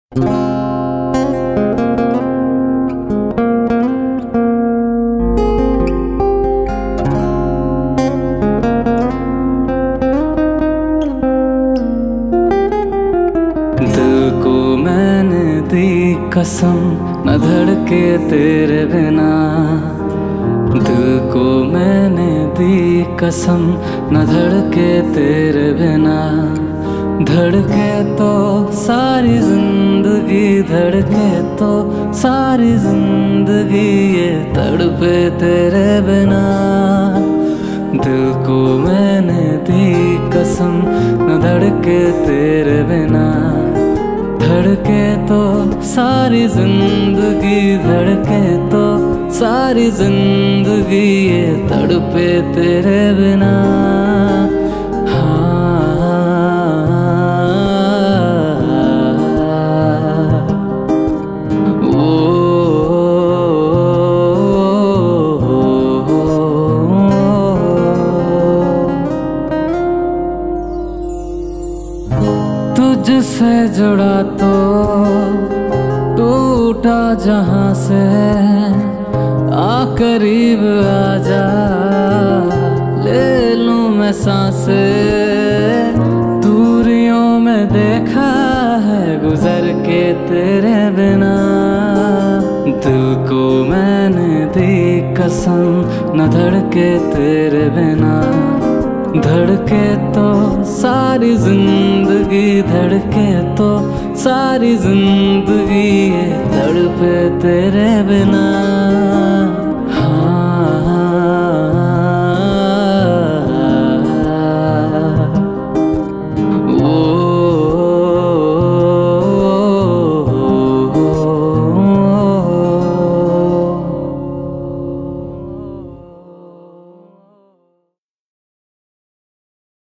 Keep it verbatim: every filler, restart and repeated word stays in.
दिल को मैंने दी कसम न धड़के तेरे बिना, दिल को मैंने दी कसम न धड़के तेरे बिना। धड़के तो सारी जिंदगी, धड़के तो सारी जिंदगी, ये तड़पे तेरे बिना। दिल को मैंने दी कसम न धड़के तेरे बिना, धड़के तो सारी जिंदगी, धड़के तो सारी जिंदगी, ये तड़पे तेरे बिना। तुझसे जुड़ा तो टूटा जहां से, आ करीब आजा ले लूं मैं सांसें। दूरियों में देखा है गुजर के तेरे बिना, दिल को मैंने दी कसम न धड़के तेरे बिना। धड़के तो सारी जिंदगी, धड़के तो सारी जिंदगी, ये तड़पे तेरे बिना।